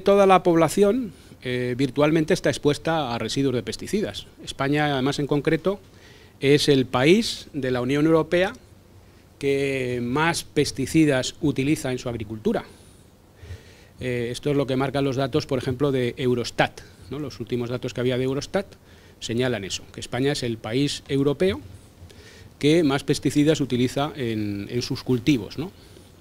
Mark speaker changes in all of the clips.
Speaker 1: toda la población virtualmente está expuesta a residuos de pesticidas. España, además, en concreto, es el país de la Unión Europea que más pesticidas utiliza en su agricultura. Esto es lo que marcan los datos, por ejemplo, de Eurostat, ¿no? Los últimos datos que había de Eurostat señalan eso, que España es el país europeo que más pesticidas utiliza en sus cultivos, ¿no?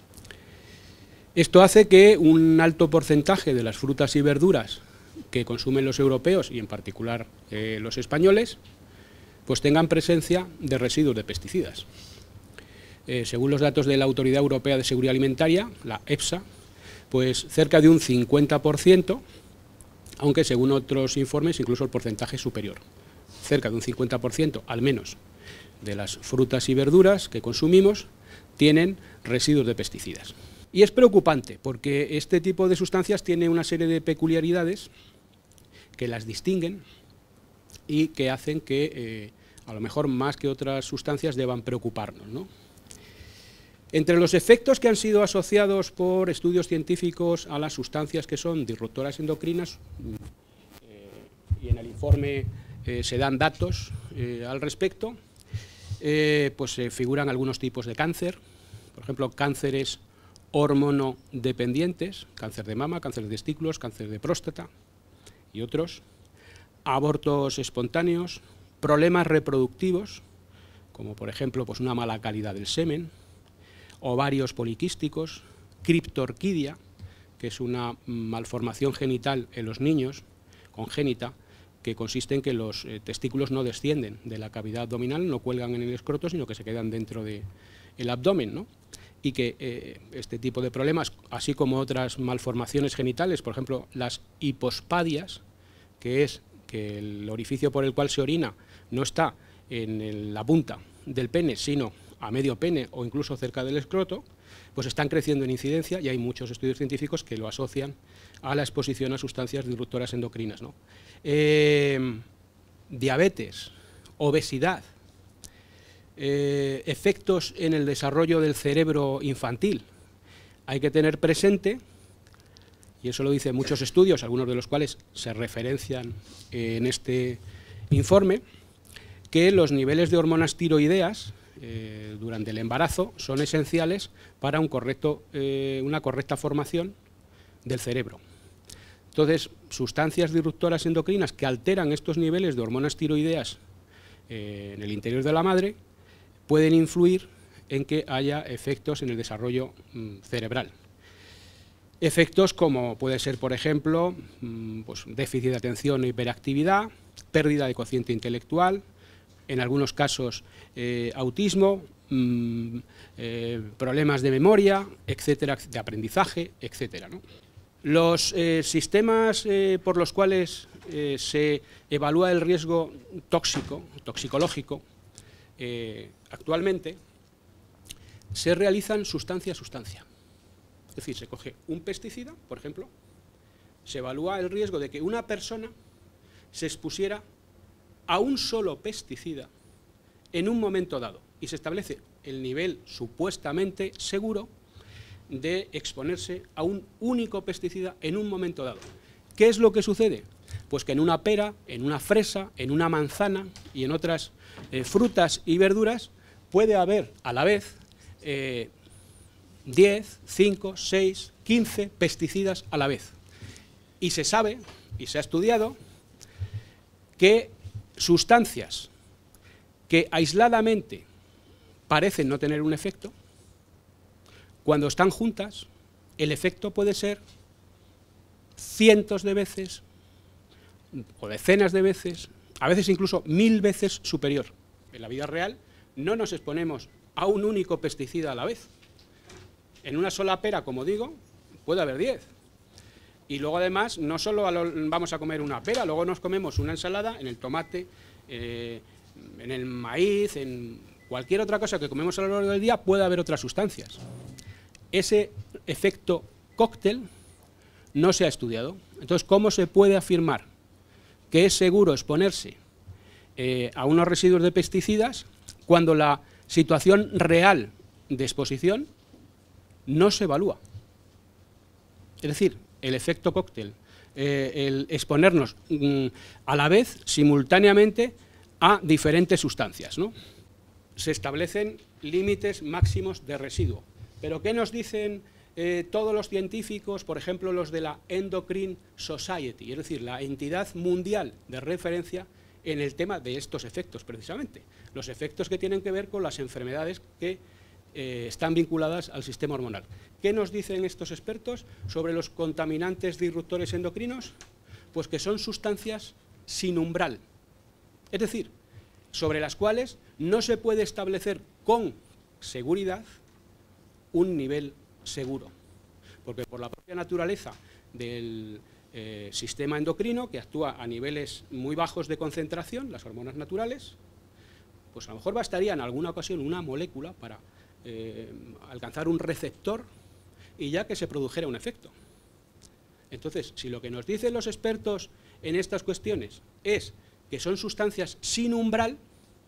Speaker 1: Esto hace que un alto porcentaje de las frutas y verduras que consumen los europeos, y en particular los españoles, pues tengan presencia de residuos de pesticidas. Según los datos de la Autoridad Europea de Seguridad Alimentaria, la EFSA, pues cerca de un 50%, aunque según otros informes incluso el porcentaje es superior. Cerca de un 50% al menos de las frutas y verduras que consumimos tienen residuos de pesticidas. Y es preocupante porque este tipo de sustancias tiene una serie de peculiaridades que las distinguen y que hacen que a lo mejor más que otras sustancias deban preocuparnos, ¿no? Entre los efectos que han sido asociados por estudios científicos a las sustancias que son disruptoras endocrinas, y en el informe se dan datos al respecto, pues se figuran algunos tipos de cáncer, por ejemplo, cánceres hormonodependientes, cáncer de mama, cáncer de testículos, cáncer de próstata y otros, abortos espontáneos, problemas reproductivos, como por ejemplo pues una mala calidad del semen, ovarios poliquísticos, criptorquidia, que es una malformación genital en los niños, congénita, que consiste en que los testículos no descienden de la cavidad abdominal, no cuelgan en el escroto, sino que se quedan dentro del abdomen, ¿no? Y que este tipo de problemas, así como otras malformaciones genitales, por ejemplo, las hipospadias, que es que el orificio por el cual se orina no está en la punta del pene, sino a medio pene o incluso cerca del escroto, pues están creciendo en incidencia y hay muchos estudios científicos que lo asocian a la exposición a sustancias disruptoras endocrinas, ¿no? Diabetes, obesidad, efectos en el desarrollo del cerebro infantil. Hay que tener presente, y eso lo dicen muchos estudios, algunos de los cuales se referencian en este informe, que los niveles de hormonas tiroideas durante el embarazo son esenciales para una correcta formación del cerebro. Entonces, sustancias disruptoras endocrinas que alteran estos niveles de hormonas tiroideas en el interior de la madre pueden influir en que haya efectos en el desarrollo cerebral. Efectos como puede ser, por ejemplo, pues déficit de atención e hiperactividad, pérdida de cociente intelectual, en algunos casos autismo, problemas de memoria, etcétera, de aprendizaje, etcétera, ¿no? Los sistemas por los cuales se evalúa el riesgo toxicológico, actualmente se realizan sustancia a sustancia. Es decir, se coge un pesticida, por ejemplo, se evalúa el riesgo de que una persona se expusiera a un solo pesticida en un momento dado y se establece el nivel supuestamente seguro de exponerse a un único pesticida en un momento dado. ¿Qué es lo que sucede? Pues que en una pera, en una fresa, en una manzana y en otras frutas y verduras puede haber a la vez 10, 5, 6, 15 pesticidas a la vez. Y se sabe, y se ha estudiado, que sustancias que aisladamente parecen no tener un efecto, cuando están juntas, el efecto puede ser cientos de veces o decenas de veces, a veces incluso 1000 veces superior. En la vida real no nos exponemos a un único pesticida a la vez. En una sola pera, como digo, puede haber 10. Y luego además no solo vamos a comer una pera, luego nos comemos una ensalada en el tomate, en el maíz, en cualquier otra cosa que comemos a lo largo del día, puede haber otras sustancias. Ese efecto cóctel no se ha estudiado. Entonces, ¿cómo se puede afirmar que es seguro exponerse a unos residuos de pesticidas cuando la situación real de exposición no se evalúa? Es decir, el efecto cóctel, el exponernos a la vez, simultáneamente, a diferentes sustancias, ¿no? Se establecen límites máximos de residuo. ¿Pero qué nos dicen todos los científicos, por ejemplo, los de la Endocrine Society, es decir, la entidad mundial de referencia en el tema de estos efectos, precisamente? Los efectos que tienen que ver con las enfermedades que están vinculadas al sistema hormonal. ¿Qué nos dicen estos expertos sobre los contaminantes disruptores endocrinos? Pues que son sustancias sin umbral, es decir, sobre las cuales no se puede establecer con seguridad un nivel seguro, porque por la propia naturaleza del sistema endocrino, que actúa a niveles muy bajos de concentración, las hormonas naturales, pues a lo mejor bastaría en alguna ocasión una molécula para alcanzar un receptor y ya que se produjera un efecto. Entonces, si lo que nos dicen los expertos en estas cuestiones es que son sustancias sin umbral,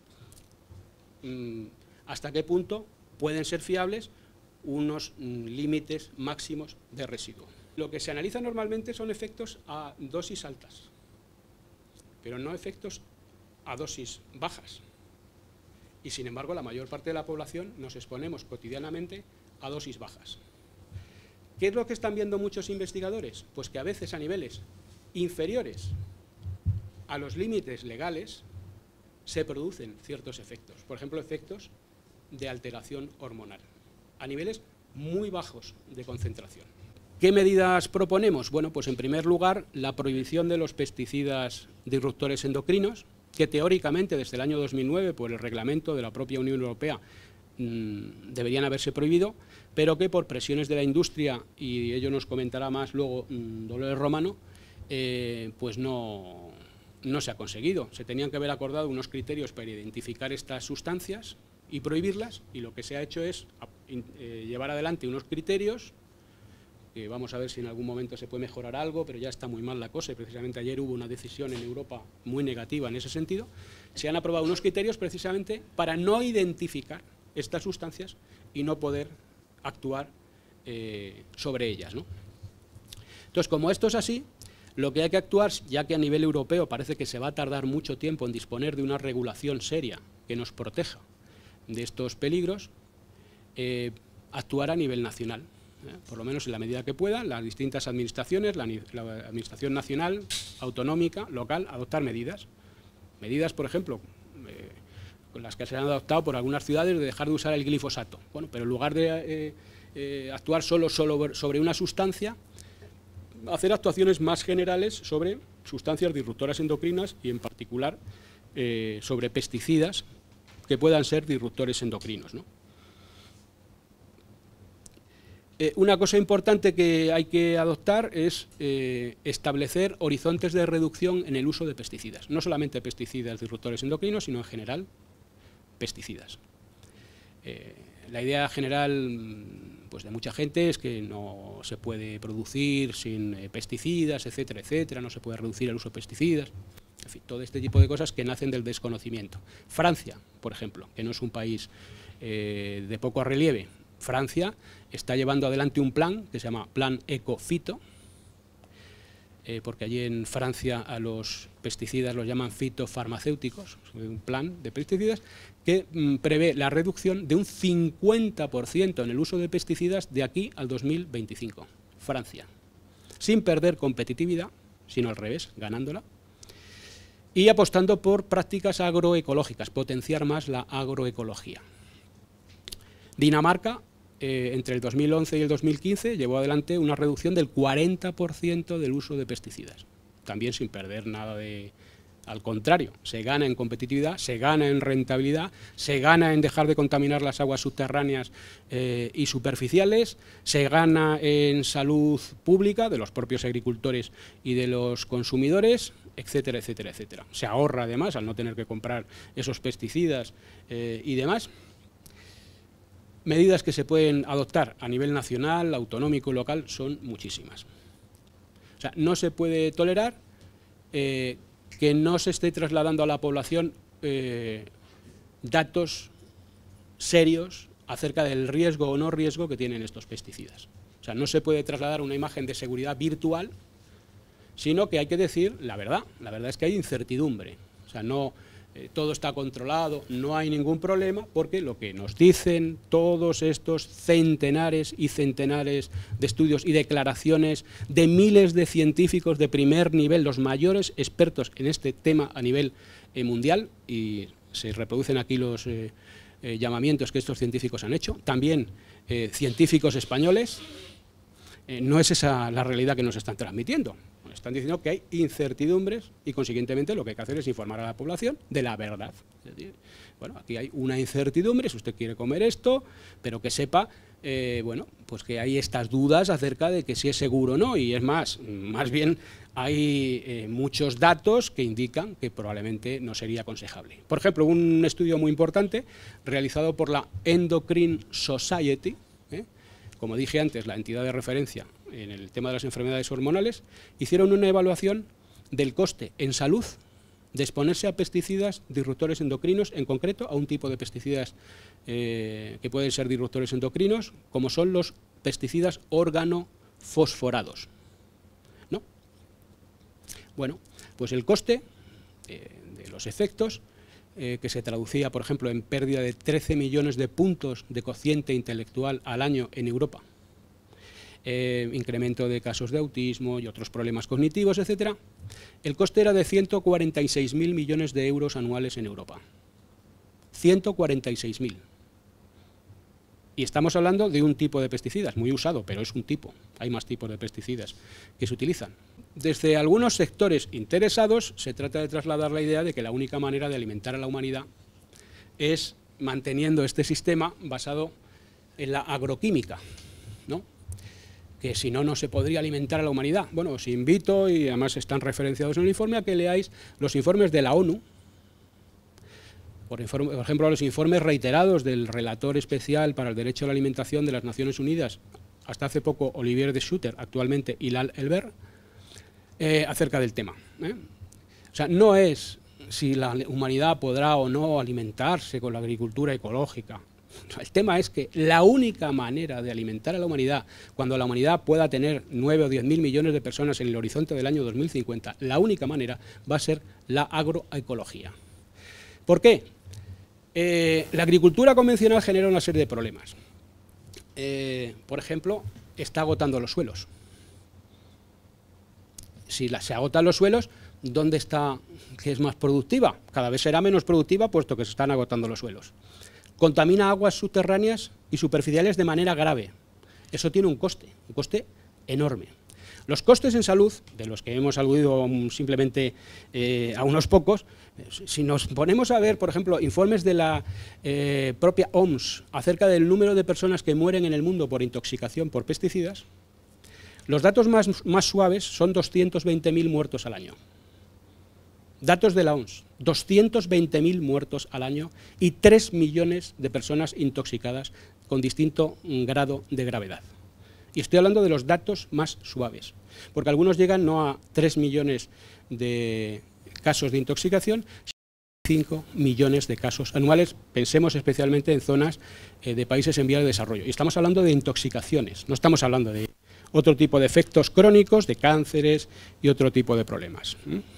Speaker 1: ¿hasta qué punto pueden ser fiables unos límites máximos de residuo? Lo que se analiza normalmente son efectos a dosis altas, pero no efectos a dosis bajas. Y sin embargo, la mayor parte de la población nos exponemos cotidianamente a dosis bajas. ¿Qué es lo que están viendo muchos investigadores? Pues que a veces a niveles inferiores a los límites legales se producen ciertos efectos, por ejemplo, efectos de alteración hormonal, a niveles muy bajos de concentración. ¿Qué medidas proponemos? Bueno, pues en primer lugar, la prohibición de los pesticidas disruptores endocrinos, que teóricamente desde el año 2009, por el reglamento de la propia Unión Europea, deberían haberse prohibido, pero que por presiones de la industria, y ello nos comentará más luego Dolores Romano, pues no se ha conseguido. Se tenían que haber acordado unos criterios para identificar estas sustancias y prohibirlas, y lo que se ha hecho es llevar adelante unos criterios que vamos a ver si en algún momento se puede mejorar algo, pero ya está muy mal la cosa, y precisamente ayer hubo una decisión en Europa muy negativa en ese sentido. Se han aprobado unos criterios precisamente para no identificar estas sustancias y no poder actuar sobre ellas, ¿no? Entonces, como esto es así, lo que hay que actuar, ya que a nivel europeo parece que se va a tardar mucho tiempo en disponer de una regulación seria que nos proteja de estos peligros, actuar a nivel nacional. Por lo menos en la medida que puedan, las distintas administraciones, la administración nacional, autonómica, local, adoptar medidas. Medidas, por ejemplo, con las que se han adoptado por algunas ciudades, de dejar de usar el glifosato. Bueno, pero en lugar de actuar solo sobre una sustancia, hacer actuaciones más generales sobre sustancias disruptoras endocrinas y en particular sobre pesticidas que puedan ser disruptores endocrinos, ¿no? Una cosa importante que hay que adoptar es establecer horizontes de reducción en el uso de pesticidas. No solamente pesticidas disruptores endocrinos, sino en general pesticidas. La idea general, pues, de mucha gente es que no se puede producir sin pesticidas, etcétera, etcétera, no se puede reducir el uso de pesticidas. En fin, todo este tipo de cosas que nacen del desconocimiento. Francia, por ejemplo, que no es un país de poco relieve, Francia está llevando adelante un plan que se llama Plan Ecofito, porque allí en Francia a los pesticidas los llaman fitofarmacéuticos, un plan de pesticidas que prevé la reducción de un 50% en el uso de pesticidas de aquí al 2025. Francia, sin perder competitividad, sino al revés, ganándola, y apostando por prácticas agroecológicas, potenciar más la agroecología. Dinamarca, entre el 2011 y el 2015, llevó adelante una reducción del 40% del uso de pesticidas, también sin perder nada de... Al contrario, se gana en competitividad, se gana en rentabilidad, se gana en dejar de contaminar las aguas subterráneas y superficiales, se gana en salud pública de los propios agricultores y de los consumidores, etcétera, etcétera, etcétera. Se ahorra además al no tener que comprar esos pesticidas y demás. Medidas que se pueden adoptar a nivel nacional, autonómico y local son muchísimas. O sea, no se puede tolerar que no se esté trasladando a la población datos serios acerca del riesgo o no riesgo que tienen estos pesticidas. O sea, no se puede trasladar una imagen de seguridad virtual, sino que hay que decir la verdad. La verdad es que hay incertidumbre. O sea, no todo está controlado, no hay ningún problema, porque lo que nos dicen todos estos centenares y centenares de estudios y declaraciones de miles de científicos de primer nivel, los mayores expertos en este tema a nivel mundial, y se reproducen aquí los llamamientos que estos científicos han hecho, también científicos españoles, no es esa la realidad que nos están transmitiendo. Están diciendo que hay incertidumbres y, consiguientemente, lo que hay que hacer es informar a la población de la verdad. Es decir, bueno, aquí hay una incertidumbre, si usted quiere comer esto, pero que sepa, bueno, pues que hay estas dudas acerca de que si es seguro o no, y es más bien hay muchos datos que indican que probablemente no sería aconsejable. Por ejemplo, un estudio muy importante realizado por la Endocrine Society, como dije antes, la entidad de referencia en el tema de las enfermedades hormonales, hicieron una evaluación del coste en salud de exponerse a pesticidas disruptores endocrinos, en concreto a un tipo de pesticidas que pueden ser disruptores endocrinos, como son los pesticidas organofosforados, ¿no? Bueno, pues el coste de los efectos, que se traducía, por ejemplo, en pérdida de 13 millones de puntos de cociente intelectual al año en Europa, incremento de casos de autismo y otros problemas cognitivos, etcétera. El coste era de 146.000 millones de euros anuales en Europa. 146.000. Y estamos hablando de un tipo de pesticidas, muy usado, pero es un tipo. Hay más tipos de pesticidas que se utilizan. Desde algunos sectores interesados se trata de trasladar la idea de que la única manera de alimentar a la humanidad es manteniendo este sistema basado en la agroquímica, ¿no? Que si no, no se podría alimentar a la humanidad. Bueno, os invito, y además están referenciados en el informe, a que leáis los informes de la ONU, por ejemplo, los informes reiterados del relator especial para el derecho a la alimentación de las Naciones Unidas, hasta hace poco Olivier de Schutter, actualmente Hilal Elber, acerca del tema. O sea, no es si la humanidad podrá o no alimentarse con la agricultura ecológica. El tema es que la única manera de alimentar a la humanidad, cuando la humanidad pueda tener 9 o 10.000 millones de personas en el horizonte del año 2050, la única manera va a ser la agroecología. ¿Por qué? La agricultura convencional genera una serie de problemas. Por ejemplo, está agotando los suelos. Si se agotan los suelos, ¿dónde está que es más productiva? Cada vez será menos productiva, puesto que se están agotando los suelos. Contamina aguas subterráneas y superficiales de manera grave. Eso tiene un coste enorme. Los costes en salud, de los que hemos aludido simplemente a unos pocos, si nos ponemos a ver, por ejemplo, informes de la propia OMS acerca del número de personas que mueren en el mundo por intoxicación por pesticidas, los datos más suaves son 220.000 muertos al año. Datos de la OMS, 220.000 muertos al año y 3 millones de personas intoxicadas con distinto grado de gravedad. Y estoy hablando de los datos más suaves, porque algunos llegan no a 3 millones de casos de intoxicación, sino a 5 millones de casos anuales. Pensemos especialmente en zonas de países en vía de desarrollo. Y estamos hablando de intoxicaciones, no estamos hablando de otro tipo de efectos crónicos, de cánceres y otro tipo de problemas.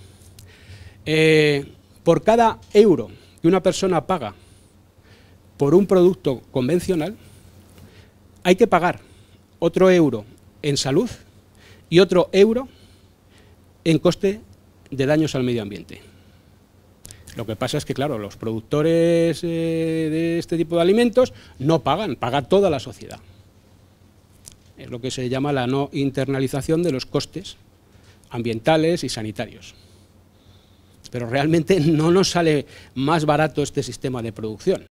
Speaker 1: Por cada euro que una persona paga por un producto convencional, hay que pagar otro euro en salud y otro euro en coste de daños al medio ambiente. Lo que pasa es que, claro, los productores de este tipo de alimentos no pagan, paga toda la sociedad. Es lo que se llama la no internalización de los costes ambientales y sanitarios. Pero realmente no nos sale más barato este sistema de producción.